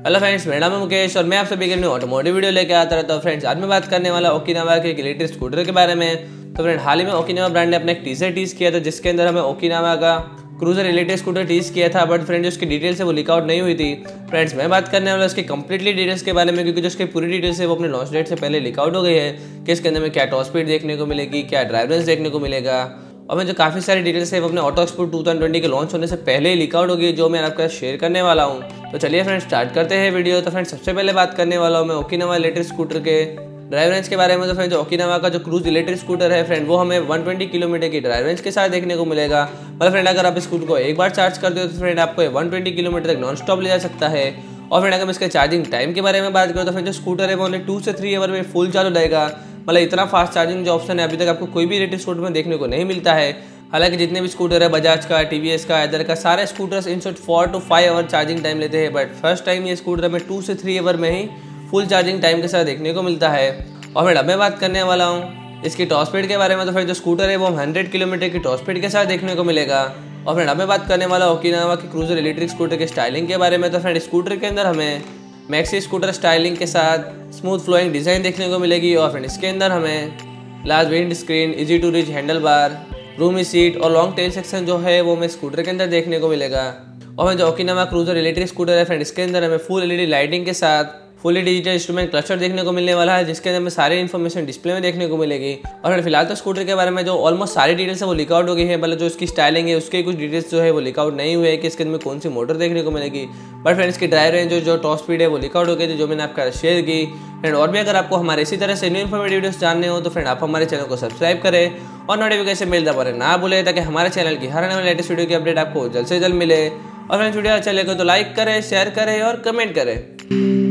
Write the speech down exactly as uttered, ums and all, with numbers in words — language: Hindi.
हेलो फ्रेंड्स, मेरा नाम है मुकेश और मैं आप सभी के लिए ऑटोमोटिव वीडियो लेके आता रहता हूँ। फ्रेंड्स, आज मैं बात करने वाला ओकिनावा के एक इलेक्ट्रिक स्कूटर के बारे में। तो फ्रेंड, हाल ही में ओकिनावा ब्रांड ने अपना एक टीजर टीज किया था, जिसके अंदर हमें ओकिनावा का क्रूजर इलेक्ट्रिक स्कूटर टीज किया था। बट फ्रेंड, जो उसकी डिटेल्स है वो लीक आउट नहीं हुई थी। फ्रेंड्स, मैं बात करने वाला उसके कंप्लीटली डिटेल्स के बारे में, क्योंकि जो उसकी पूरी डिटेल्स है वो अपने लॉन्च डेट से पहले लीक आउट हो गई है कि इसके अंदर में क्या टॉप स्पीड देखने को मिलेगी, क्या ड्राइव रेंज देखने को मिलेगा। और मैं जो काफ़ी सारी डिटेल्स है वो अपने auto expo two thousand twenty के लॉन्च होने से पहले ही लीक आउट होगी, जो मैं आपके साथ शेयर करने वाला हूँ। तो चलिए फ्रेंड्स, स्टार्ट करते हैं वीडियो। तो फ्रेंड्स, सबसे पहले बात करने वाला हूँ मैं ओकिनावा इलेक्ट्रिक स्कूटर के ड्राइव रेंज के बारे में। तो फ्रेंड, जो ओकिनावा का जो क्रूज इलेक्ट्रिक स्कूटर है फ्रेंड, वो हमें वन ट्वेंटी किलोमीटर की ड्राइव रेंज के साथ देखने को मिलेगा। मतलब फ्रेंड, अगर आप इस स्कूटर को एक बार चार्ज करते हो तो फ्रेंड आपको वन ट्वेंटी किलोमीटर तक नॉन स्टॉप ले जा सकता है। और फ्रेंड, अगर मैं इसके चार्जिंग टाइम के बारे में बात करूँ तो फ्रेंड, जो स्कूटर है वो ओनली टू से थ्री आवर में फुल चालू रहेगा। मतलब इतना फास्ट चार्जिंग जो ऑप्शन है अभी तक आपको कोई भी इलेक्ट्रिक स्कूटर में देखने को नहीं मिलता है। हालांकि जितने भी स्कूटर है, बजाज का, टीवीएस का, इधर का, सारे scooters in short four to five hour charging time लेते हैं। बट फर्स्ट टाइम ये स्कूटर हमें टू से थ्री आवर में ही फुल चार्जिंग टाइम के साथ देखने को मिलता है। और फिर अब मैं बात करने वाला हूँ इसकी टॉप स्पीड के बारे में। तो फिर जो स्कूटर है वो हंड्रेड किलोमीटर की टॉप स्पीड के साथ देखने को मिलेगा। और फिर अब मैं बात करने वाला ओकिनावा के क्रूजर इलेक्ट्रिक स्कूटर के स्टाइलिंग के बारे में। तो फ्रेंड, स्कूटर के अंदर हमें मैक्सी स्कूटर स्टाइलिंग के साथ स्मूथ फ्लोइंग डिज़ाइन देखने को मिलेगी। और फ्रेंड, इसके अंदर हमें large windscreen, easy to reach handlebar, roomy seat और लॉन्ग टेल सेक्शन जो है वो हमें स्कूटर के अंदर देखने को मिलेगा। और हमें जो ओकिनावा क्रूजर इलेक्ट्रिक स्कूटर है फ्रेंड, इसके अंदर हमें फुल एलईडी लाइटिंग के साथ फुली डिजिटल इंस्ट्रूमेंट क्लस्टर देखने को मिलने वाला है, जिसके अंदर हमें सारी इन्फॉर्मेशन डिस्प्ले में देखने को मिलेगी। और फिलहाल तो स्कूटर के बारे में जो ऑलमोस्ट सारी डिटेल्स है वो लीक आउट हो गई है। मतलब जो इसकी स्टाइलिंग है उसके कुछ डिटेल्स जो है वो लीक आउट नहीं हुए है कि इसके अंदर कौन सी मोटर देखने को मिलेगी। बट फ्रेंड्स, की ड्राइव रेंज जो टॉप स्पीड है वो लीक आउट हो गई थी, जो मैंने आपका शेयर की। फ्रेंड, और भी अगर आपको हमारे इसी तरह से न्यू इन्फॉर्मेटिव वीडियोस जानने हो तो फ्रेंड आप हमारे चैनल को सब्सक्राइब करें और नोटिफिकेशन बेल दबाना ना भूलें, ताकि हमारे चैनल की हर आने वाली लेटेस्ट वीडियो की अपडेट आपको जल्द से जल्द मिले। और फ्रेंड्स, वीडियो अच्छा लगे तो लाइक करें, शेयर करें और कमेंट करें।